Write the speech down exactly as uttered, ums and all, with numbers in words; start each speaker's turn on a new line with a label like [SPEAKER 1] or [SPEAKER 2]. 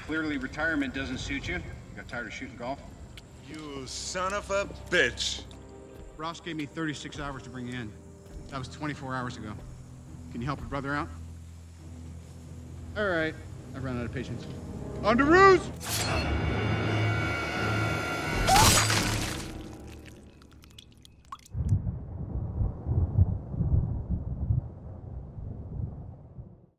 [SPEAKER 1] Clearly retirement doesn't suit you. You got tired of shooting golf?
[SPEAKER 2] You son of a bitch.
[SPEAKER 3] Ross gave me thirty-six hours to bring you in. That was twenty-four hours ago. Can you help your brother out? All right. I've run out of patience. On to Ruse!